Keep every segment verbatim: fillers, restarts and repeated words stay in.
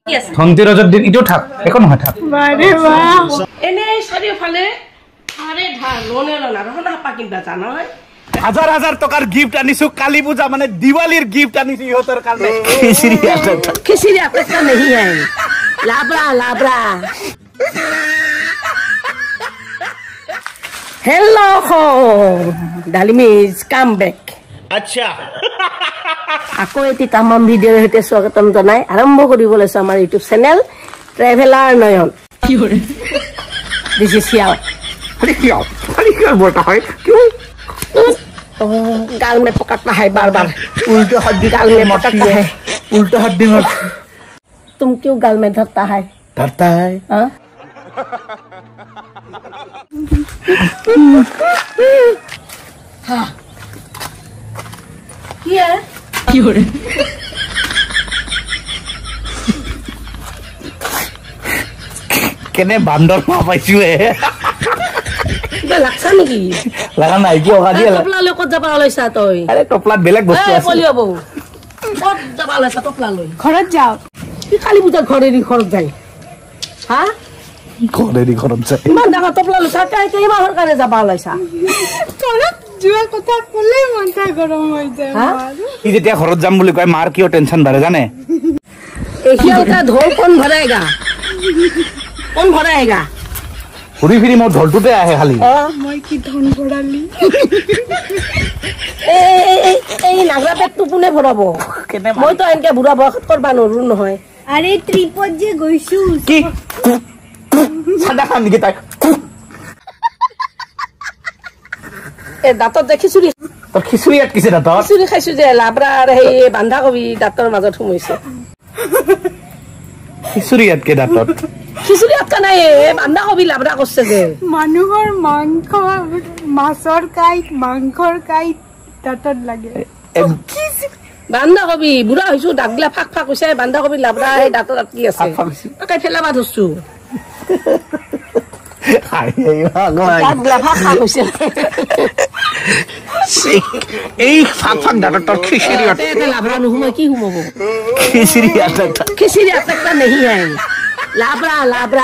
ধনতেৰছৰ দিন ইটো থাক একো নহয় থাক বাৰে বাহ এনে চাৰিওফালে আৰে ধাৰ লোনে লনা ৰহনা পাকিবা জানা হয় হাজাৰ হাজাৰ টকাৰ গিফট আনিছো কালী পূজা মানে দিৱালীৰ গিফট আনিছো ইহঁতৰ কাৰণে খিচিৰি খিচিৰি আপকা नहीं है लाबरा लाबरा हेलो हो डालिमिज कम बैक আচ্ছা আকৌ এটি তামাম ভিডিঅ'ৰ সৈতে স্বাগতম জনাই আৰম্ভ কৰিব লৈছো আমাৰ ইউটিউব চেনেল ট্ৰেভেলাৰ নয়ন কি হৰে দিস ইজ হিয়াও আরে কি আও আরে কি বলতা হয় क्यों गाल में पकड़ता है बार बार उल्टे हड्डी गाल में पकड़ता है उल्टा हड्डी में तुम क्यों गाल में धरता है धरता है हाँ हाँ क्या क्यों रे কেনে বান্দৰ মা পাইছো এ লাগছা নেকি লাগা নাই কি অহা দিয়া টপলা লৈ কত যাবা লৈছা তই আরে টপলাত বেলেগ বস্তু আছে পলিও বউ কত যাবা লৈছা টপলা লৈ ঘৰত যাও কি কালী পূজা ঘৰেৰি ঘৰত যায় হা ঘৰেৰি ঘৰত যায় ইমান ডাঙৰ টপলা লৈছা কাই কাই মাহৰ কাৰণে যাবা লৈছা ঘৰত যোৱা কথা ক'লে মনটা গৰম হৈ যায় হা ই যেতিয়া ঘৰত যাম বুলি কয় মাৰ কিয় টেনচন বাঢ়ে জানে एशिया का ढोल कौन भराएगा कौन भराएगा ঘুৰি ফিৰি মোৰ ঢোলটোতে আহে খালি মই কি ধন ভৰালি ए ए ए नागरा पेट तो पुने भराबो মই তো এনকে বুঢ়া বয়সত কৰবা নৰু নহয় আরে ট্রিপত যে গৈছো কি সাদা খান নেকি তাই এ দাঁতত দেখিছুৰি তোৰ খিচুৰি আটকিছে দাঁতত খিচুৰি খাইছো যে লাবৰা আৰু সেই বান্ধাকবি দাঁতৰ মাজত সোমাইছে খিচুৰি আটকে দাঁতত খিচুৰি আটকা নাই বান্ধাকবি লাবৰা কৰিছে যে মানুহৰ মাংস মাছৰ কাইট মাংসৰ কাইট দাঁতত লাগে বান্ধাকবি বুঢ়া হৈছো দাগলা ফাক ফাক হৈছে বান্ধাকবি লাবৰা সেই দাঁতত আটকি আছে তাকে ফেলাবা ধৰছো দাগলা ফাক ফাক হৈছে এই ফাক ফাক দাঁতত তোৰ খিচুৰি আটকে লাবৰা নোহোমাই কি সোমাব খিচুৰি আটকা খিচুৰি আটকা नहीं है लाबरा लाबरा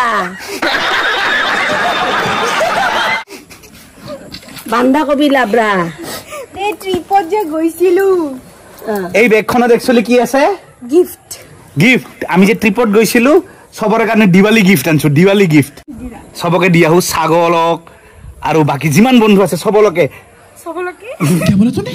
বান্ধাকবি লাবৰা এই ট্রিপত যে গৈছিলো এই বেগখনত একচুয়ালি কি আছে গিফট গিফট আমি যে ট্রিপত গৈছিলো সবৰে কাৰণে দিৱালী গিফট আনছো দিৱালী গিফট সবকে দিয়াহু ছাগলক আৰু বাকি যিমান বন্ধু আছে সবলকে সবলকে কি বলে তুমি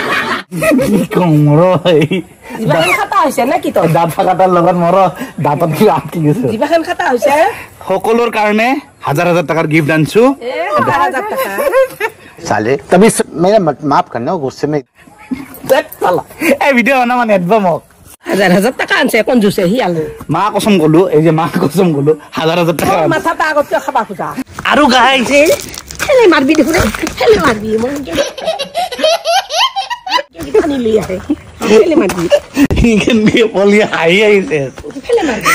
কমৰ জিবাখান খাতা হৈছে না কি তো দাঁত ফাকাটাৰ লগত মোৰ দাঁতত কি আটকি গৈছে জিবাখান খাতা হৈছে সকলোৰ কাৰণে হাজাৰ হাজাৰ টকাৰ গিফট আনছো এ হাজাৰ হাজাৰ টকা साले तभी मेरा माफ करना गुस्से में দেখ পালা এই ভিডিও বনা মানে এডবা মোক হাজাৰ হাজাৰ টকা আনছে কোন জুছে হি আলু মা কসম গলো এই যে মা কসম গলো হাজাৰ হাজাৰ টাকা মাথা তা আগত খাবা খুজা আৰু গাইছ হেলে মারবি দেখুন হেলে মারবি মন পানি লই আহে হেলে মারবি ইকেন দিয়ে পলি হাই আইছে হেলে মারবি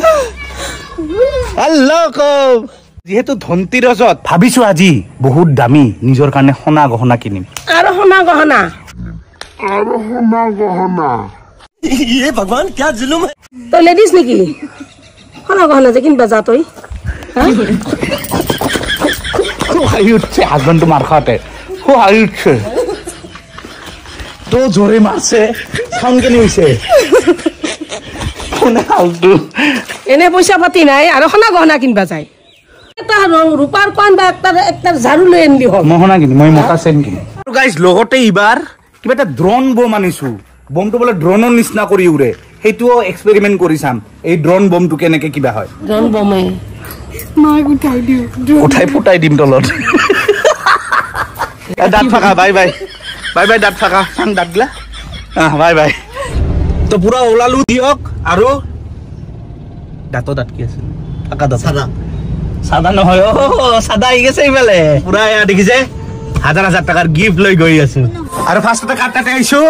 হ্যালো কো যেহেতু ধনতেৰছত ভাবিছো আজি বহুত দামী নিজৰ কাৰণে সোণা গহনা কিনিম আৰু সোণা গহনা আৰু সোণা গহনা ये भगवान क्या जुलुम है তই লেডিস নেকি সোণা গহনা যে কিনবা যা তই হাই উঠছে হাজবেন্ডটো মাৰ খাতে হো হাই উঠছে তো জোরে মারছে সাউন্ড কেনে হইছে কোনে হালটো এনে পয়সা পাতি নাই আৰু সোণা গহনা কিনবা যায় এটা ৰূপাৰ কোন বা একটা একটা ঝাড়ু লৈ আনলি হ'ল মোহনা কিনি মই মোটা চেন কিনি আৰু গাইস লগতে ইবাৰ কিবা এটা ড্ৰোন বম আনিছো বমটো বলে ড্ৰোনৰ নিচিনা কৰি উৰে হেইটোও এক্সপেৰিমেন্ট কৰি চাম এই ড্ৰোন বমটো কেনেকে কিবা হয় ড্ৰোন বমে মাক উঠাই দিও উঠাই ফুটাই দিম তলত দাঁত ফাকা বাই বাই বাই বাই দাঁত ফাকা চাং দাঁত গলা আহ বাই বাই তো পুরা ওলালু দিয়ক আৰু দাঁত দাঁত কি আছে ফাকা দাঁত সাদা সাদা নহয় ও সাদা আহি গেছে ইফালে পুরা এয়া দেখিছে হাজাৰ হাজাৰ টাকাৰ গিফট লৈ গৈ আছো আৰু ফাৰ্ষ্টতে কাটতে আইছো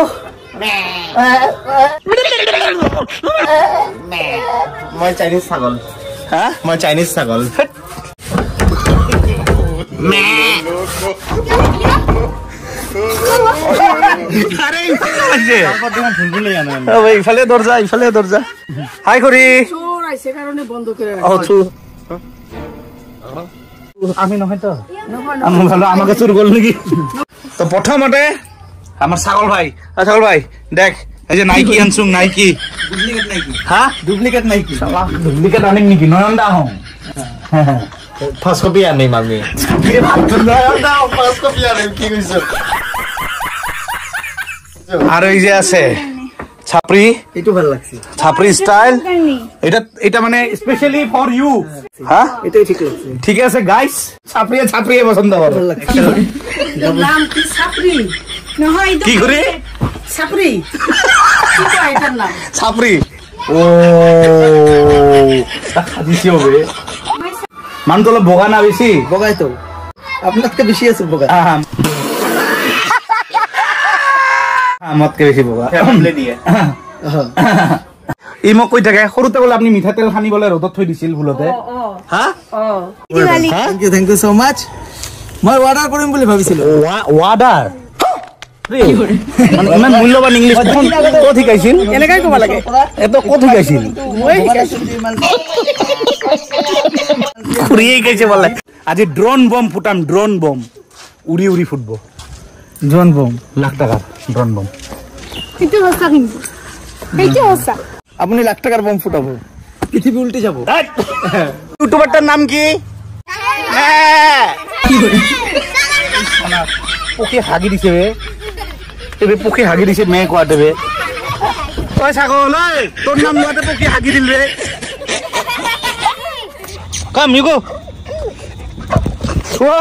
मैं चाइनीज ছাগল হা मैं चाइनीज ছাগল আরে ইফালে দরজা ইফালে দরজা হাই করি পাইছে কাৰণে বন্ধ করে ও রাখছে চু আমি নহয় তো আমি ভালো আমাকে চুর করল নাকি তো প্রথমতে আমার ছাগল ভাই ছাগল ভাই দেখ এই যে নাইকি আনছুং নাইকি ডুপ্লিকেট নাইকি হ্যাঁ ডুপ্লিকেট নাইকি শালা ডুপ্লিকেট আনিম নাকি নয়ন দা হম ফার্স্ট কপি আনিম আমি নয়ন দা ফার্স্ট কপি আনিম কি কইছ আর এই যে আছে ছাপরি এইটো ভাল লাগছে ছাপরি স্টাইল এটা এটা মানে স্পেশালি ফর ইউ হ্যাঁ এটাই ঠিক লাগছে ঠিক আছে গাইস ছাপরি ছাপরি পছন্দ হবে নাম কি সাপরি নহয় কি করে সাপরি কি কয় এটার নাম ছাপরি ও দিছি হবে মান তো বগা না বেশি বগাই তো আপনারকে বেশি আছে বগা হ্যাঁ মতকে বেশি বগা আমলে দিয়ে ই মোক কৈ থাকে সৰুতে বোলে আপুনি মিঠাতেল সানি বোলে ৰ'দত থৈ দিছিল ভুলতে হা Diwali thank you thank you so much মই অর্ডার কৰিম বুলি ভাবিছিলো ৱাডাৰ মানে ইমান মূল্যৱান ইংলিছ ক'ত শিকাইছিল এনেকাই ক'ব লাগে এটো ক'ত শিকাইছিল খুৰিয়ে শিকাইছে বোলে আজি ড্ৰোন বম ফুটাম ড্ৰোন বম উৰি উৰি ফুটব জন বম লাখ টাকাৰ ড্ৰোন বম সেইটো সঁচা কিন্তু সেইটো সঁচা আপনি লাখ টাকার বম ফুটাবো পৃথিবী উল্টে যাব ইউটিউবারটার নাম কি পোকে হাগি দিছে বে এবে পোকে হাগি দিছে মে কোয়াতে বে ওই ছাগল ওই তোর নাম লোয়াতে পোকে হাগি দিল রে কাম ইউ গো ও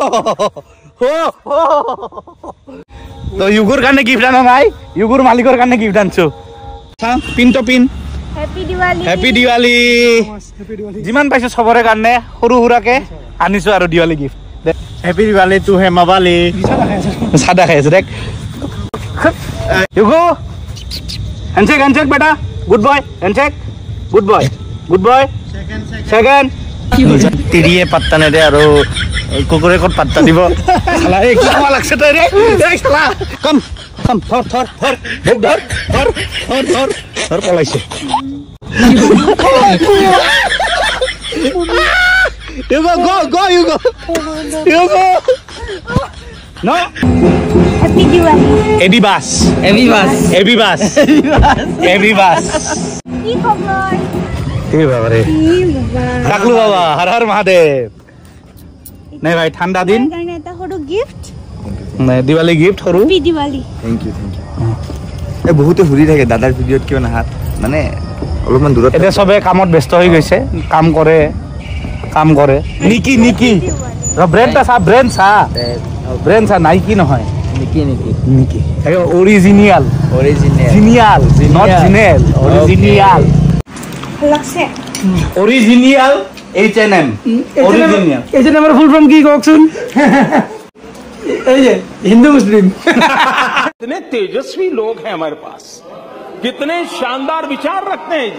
ও তো ইউগুর কানে গিফট আনা নাই ইউগুর মালিকর কানে গিফট আনছো হ্যাঁ পিন তো পিন হ্যাপি দিৱালী হ্যাপি দিৱালী যিমান পাইছো সবৰে কাৰণে সৰু সুৰাকে আনিছো আৰু Diwali gift happy Diwali to है मवाली সাদা খাই আছে দেখ ইউগো হ্যান্ডশেক হ্যান্ডশেক বেটা good boy handshake good boy good boy second তিৰিয়ে পাত্তা নেদে আৰু কুকুৰে ক'ত পাত্তা দিব শালা এই কি খাওয়া লাগছে তই রে এই শালা কম কম ধর ধর ধর ধর ধর ধর ধর ধর ধর পলাইছে You go, go, go, you go. You go. No. Happy Diwali Ebi bus. এভি বাস Ebi bus. Ebi bus. কি খবৰ এই বাবা রে কি বাবা ডাকলু বাবা হর হর মহাদেব নাই ভাই ঠান্ডা দিন মোৰ কাৰণে এটা সৰু গিফট নাই দিৱালী গিফট সৰু happy Diwali thank you thank you এই বহুতে সুধি থাকে দাদাৰ ভিডিঅ'ত কিয় নাহাত মানে অলপমান দূৰত এতিয়া সবে কামত ব্যস্ত হৈ গৈছে কাম কৰে কাম কৰে নিকি নিকি ব্ৰেণ্ডটা চা ব্ৰেণ্ড চা ব্ৰেণ্ড চা নাইকি নহয় নেকি নেকি নিকি অৰিজিনিয়াল অৰিজিনেল জিনিয়াল নট জিনেল অৰিজিনিয়াল লাগছে original H N M original এই যে আমার ফুল ফর্ম কি কওকচোন এই যে হিন্দু মুসলিম कितने तेजस्वी लोग हैं हमारे पास कितने शानदार विचार रखते हैं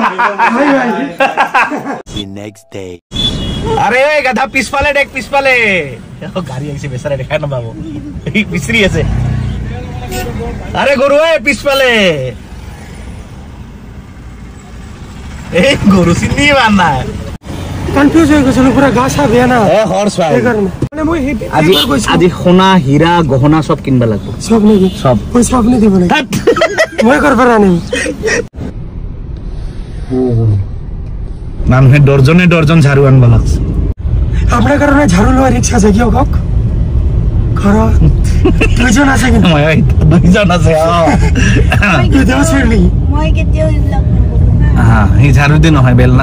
जी আরে ওই গাধা পিছফালে দেখ পিছফালে ও গাড়ি আইছে বেচারা দেখায় না বাবু এই পিছরি আছে আরে গরু এ পিছফালে এই গরু চিনি বানা কনফিউজ হয়ে গেছিল পুরা গা সা বেয়া না এ হর্স ভাই এই কারণে মানে মই হে আজি আজি সোনা হীৰা গহনা সব কিনবা লাগব সব নেকি সব ওই সব নে দেব না মই করব রানি মানুহে ডরজনে ডরজন ঝাড়ু আনবা লাগছে আপনার কারণে ঝাড়ু লওয়া রিক্সা আছে কি হোক খরা দুজন আছে কিন্তু মই দুইজন আছে দুজন ছেড়লি মই কেতিয়াও এইবিলাক নকৰো না হ্যাঁ এই ঝাড়ু দি নহয় বেলনা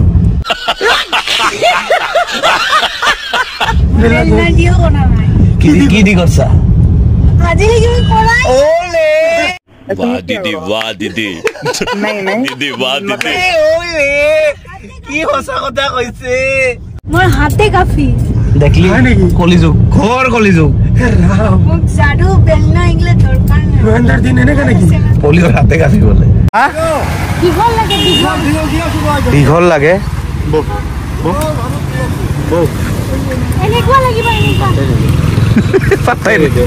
বেলনা দিও কোনা নাই কি দি- কি দি করছা আজিলৈকে মই কৰাই ওলে वाह दीदी वाह दीदी নাই নাই दीदी वाह दीदी ওলে কি হসা কথা কইছে মোৰ হাতে কাফি দেখলি হয় নেকি? কলিযুগ ঘর কলিযুগ রাম মোক ঝাড়ু বেলনা এইগিলা দৰকাৰ নাই রোহিন্দার দিন এনে কেন কি পলিওর হাতে কাফি বলে দীঘল লাগে দীঘল দীঘল লাগে এনেকুৱা লাগিব এনেকুৱা পাত্তাই নিদিয়ে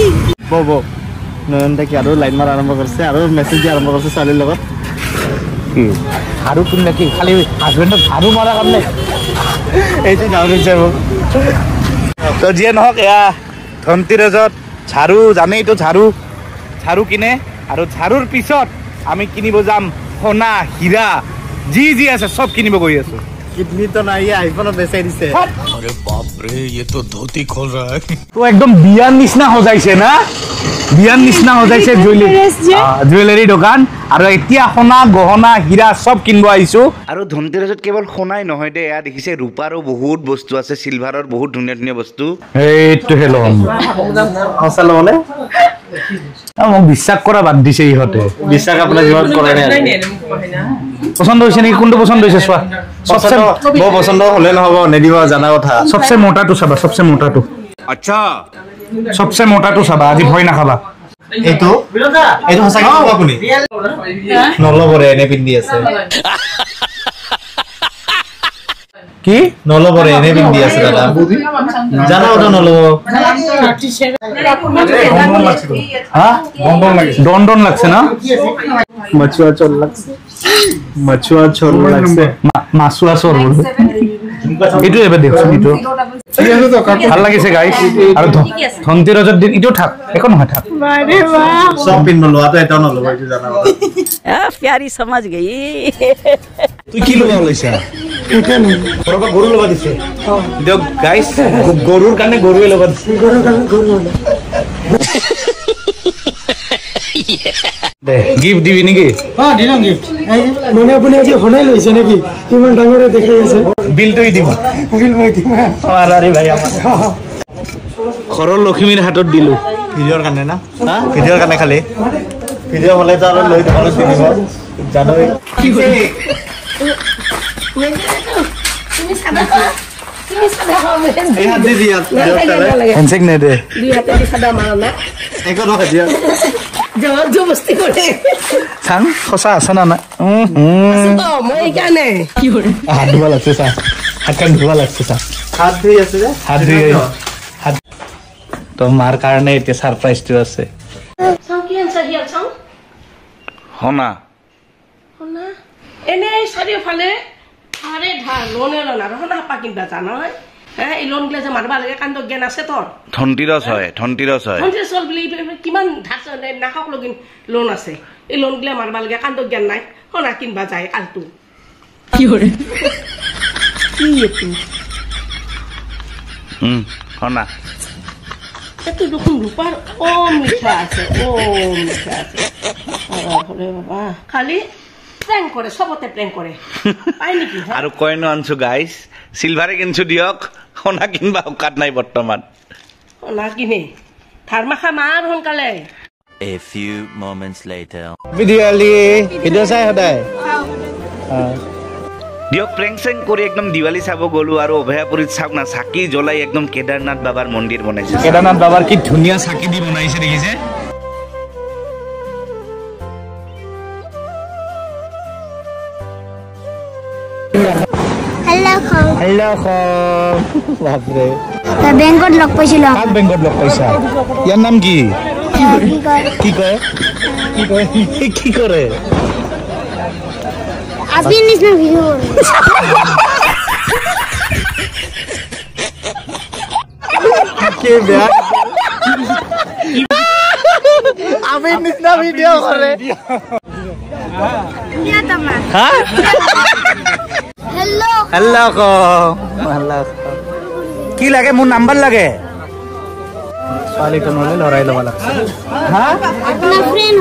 বব নয়নটা কি আৰু লাইন মাৰা আৰম্ভ কৰিছে আৰু মেছেজ দিয়া আৰম্ভ কৰিছে ছোৱালীৰ লগত কি ঝাড়ু কিনলে কি খালি হাজবেণ্ডক ঝাড়ু মৰা কাৰণে এইটো নাউৰিছে মোক তো যিয়ে নহওক এয়া ধনতেৰছত ঝাড়ু জানেইতো ঝাড়ু ঝাড়ু কিনে আৰু ঝাড়ুৰ পিছত আমি কিনিব যাম সোণা হীৰা যি যি আছে চব কিনিব গৈ আছো কিডনি তো নাই আইফোনত বেচাই দিছে अरे बाप रे ये तो धोती खोल रहा है তো একদম বিয়াৰ নিচিনা সজাইছে না বিয়াৰ নিচিনা সজাইছে জুৱেলাৰী দোকান আৰু এতিয়া সোণা গহনা হীৰা চব কিনিব আহিছো আৰু ধনতেৰছত কেৱল সোণাই নহয় দে এয়া দেখিছে ৰূপাৰো বহুত বস্তু আছে চিলভাৰৰ বহুত ধুনীয়া ধুনীয়া বস্তু এইটো হেলম সঁচা ল'বনে মোক বিশ্বাস কৰা বাদ দিছে ইহঁতে বিশ্বাস আপোনাৰ জীৱন কৰে নাই পছন্দ হৈছে নেকি কোনটো পছন্দ হৈছে চোৱা সবচে বৰ পছন্দ হলে নহব নেদিব জানা কথা সবচে মোটাটো চাবা সবচে মোটাটো अच्छा সবচে মোটাটো চাবা আজি ভয় নাখাবা এইটো এইটো সঁচাকে ক'ব আপুনি নলবৰে এনে পিন্ধি আছে কি নলবৰে এনে পিন্ধি আছে দাদা জানা কথা নলব হা ডন ডন লাগছে না মছুৱা চল লাগছে মছুৱা চল লাগছে মাছুৱা চৰ বলো এইটো এবাৰ দেখোন এইটো ভাল লাগিছে গাইছ আৰু ধনতেৰছত দিন এইটো থাক একো নহয় থাক বাৰে বাহ সব পিন্ধ লোৱাটো এটা নলব এইটো জানা प्यारी समझ गई তুই কি লবা লৈছা এটা নেই কৰবা গৰু লবা দিছে দিয়ক গাইছ গৰুৰ কাৰণে গৰুৱে লবা দিছে গরু কানে গরু হলো দে গিফট দিবি নেকি হ্যাঁ দিলাম গিফট মানে আপুনি আজি হনাই লৈছে নেকি কিমান ডাঙৰে দেখাই আছে বিলটোই দিব বিল মই দিম আৰে ভাই আমাৰ ঘৰৰ লক্ষ্মীৰ হাতত দিলো ভিডিঅ'ৰ কাৰণে না হা ভিডিঅ'ৰ কাৰণে খালি ভিডিঅ' হলে তো আৰু লৈ দোকানত দি দিব জানোই তুমি সাদা তুমি সাদা এই হাত দি দিয়া হেনচেক নে দে দুই হাতে দি সাদা মাৰা না একো নহয় দিয়া জোৰ জবস্তি কৰে চাং সঁচা আছে না নাই তো মই এইকাৰণে কি কৰে হাত ধুবা লাগছে চা হাত কান ধুবা লাগছে চা হাত ধুই আছে যে হাত ধুই হাত তো মাৰ কাৰণে এতিয়া সাৰপ্ৰাইজটো আছে চাওঁ কি আনছা হিয়াৰ চাওঁ হনা শুনা এনেই চাৰিওফালে আৰে ধাৰ লোনে লোন আৰু শুনা হাপা কিনবা জানা হয় হে এই লোন গিলা যে মাৰবা লাগে কাণ্ড জ্ঞান আছে তোৰ ধনতেৰছ হয় ধনতেৰছ হয় ধনতেৰছ হ'ল বুলি কিমান ধাৰ নাখাওক লগিন লোন আছে এই লোন গিলা মাৰবা লাগে কাণ্ড জ্ঞান নাই শুনা কিনবা যায় আলটো কি কৰে কি এইটো হুম হনা এইটো দেখোন ৰূপাৰ অ মিঠা আছে অ মিঠা আছে আৰে বাবা খালি প্ৰেং কৰে সবতে প্ৰেং কৰে পাই নেকি আৰু কইনো আনছো গাইছ সিলভাৰে কিনছো দিয়ক সোণা কিনবা অকাত নাই বৰ্তমান সোণা কিনে ধাৰ মাখা মাৰ সোনকালে A few moments later video' আলি ভিডিঅ' চাই সদায় দিয়ক প্ৰেং চেং কৰি একদম দিৱালী চাব গ'লো আৰু অভয়াপুৰীত চাওক না চাকি জ্বলাই একদম কেদাৰনাথ বাবাৰ মন্দিৰ বনাইছে কেদাৰনাথ বাবাৰ কি ধুনীয়া চাকি দি বনাইছে দেখিছে হেল্ল' খাও হেল্ল' বাপৰে বেংকত লগ পাইছিলো কাক বেংকত লগ পাইছা ইয়াৰ নাম কি কি কয় কি কয় কি কয় কি কৰে আপনি নিচিনা ভিডিঅ' কি বেয়া আমি নিচিনা ভিডিঅ' কৰে হা হেল্ল' হেল্ল' ক হেল্ল' কি লাগে মোৰ নাম্বাৰ লাগে ছোৱালীটো নহ'লে লৰাই ল'ব লাগছে হা আপোনাৰ ফ্ৰেণ্ড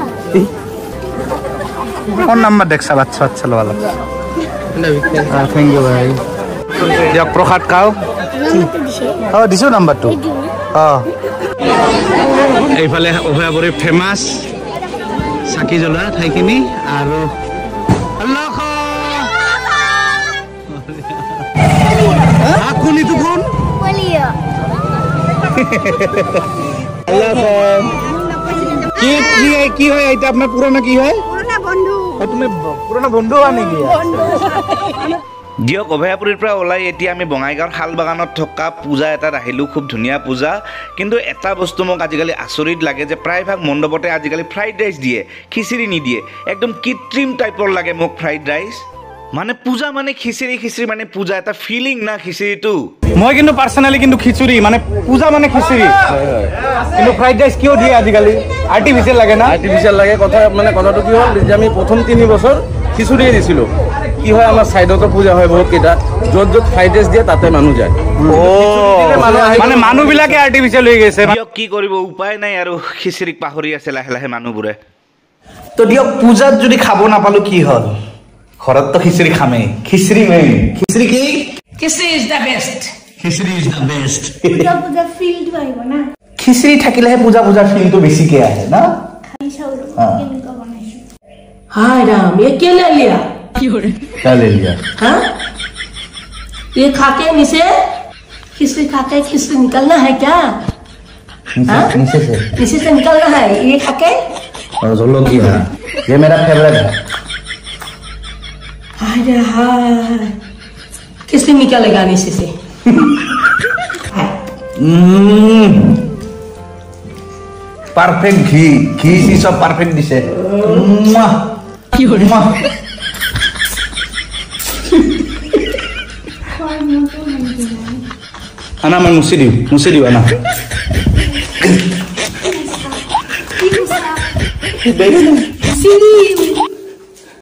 ফোন নাম্বাৰ দেখ চাল আচ্ছা আচ্ছা ল'ব লাগছে থেংক ইউ ভাই দিয়ক প্ৰসাদ খাওঁ অঁ দিছোঁ নাম্বাৰটো অঁ এইফালে অভয়াপুৰী ফেমাছ চাকি জ্বলোৱা ঠাইখিনি আৰু কোনটো কোন কি কি কি হয় এটা আপোনাৰ পুৰণা কি হয় পুৰণা বন্ধু তুমি পুৰণা বন্ধু হয় নেকি দিয়ক অভয়াপুৰীৰ পৰা ওলাই এতিয়া আমি বঙাইগাঁৱৰ শাল বাগানত থকা পূজা এটাত আহিলোঁ খুব ধুনীয়া পূজা কিন্তু এটা বস্তু মোক আজিকালি আচৰিত লাগে যে প্ৰায়ভাগ মণ্ডপতে আজিকালি ফ্ৰাইড ৰাইচ দিয়ে খিচিৰি নিদিয়ে একদম কৃত্ৰিম টাইপৰ লাগে মোক ফ্ৰাইড ৰাইচ মানে পূজা মানে খিচিৰি খিচিৰি মানে পূজা এটা ফিলিং না খিচিৰিটো মই কিন্তু পাৰ্সোনালি কিন্তু খিচুৰি মানে পূজা মানে খিচুৰি কিন্তু ফ্ৰাইড ৰাইচ কিয় দিয়ে আজিকালি আৰ্টিফিচিয়েল লাগে না আৰ্টিফিচিয়েল লাগে কথা মানে কথাটো কি হ'ল যে আমি প্ৰথম তিনি বছৰ খিচুৰিয়ে দিছিলোঁ কি হয় আমাৰ সাইডতো পূজা হয় বহুত কেইটা য'ত য'ত ফ্ৰাইড ৰাইচ দিয়ে তাতে মানুহ যায় মানে মানুহবিলাকে আৰ্টিফিচিয়েল হৈ গৈছে দিয়ক কি কৰিব উপায় নাই আৰু খিচিৰিক পাহৰি আছে লাহে লাহে মানুহবোৰে তো দিয়ক পূজাত যদি খাব নাপালো কি হ'ল ঘৰত তো খিচিৰি খামেই খিচিৰি মেইন খিচিৰি কি khichdi is the best khichdi is the best Puja Puja field আহিব না খিচিৰি থাকিলেহে পূজা পূজাৰ ফিলটো বেছিকে আহে না খাই চাওঁ কেনেকুৱা বনাইছো हाय राम ये क्या ले लिया क्या ले लिया हाँ ये खाके नीचे खिचड़ी खाके खिचड़ी निकलना है क्या हाँ? नीचे से नीचे से निकलना है ये खाके और जोलो की है ये मेरा फेवरेट है हाय रे हाय खिचड़ी निकलेगा नीचे से परफेक्ट घी घी सी सब परफेक्ट दिसे আনা মই মুচি দিওঁ মুচি দিওঁ আনা চিৰি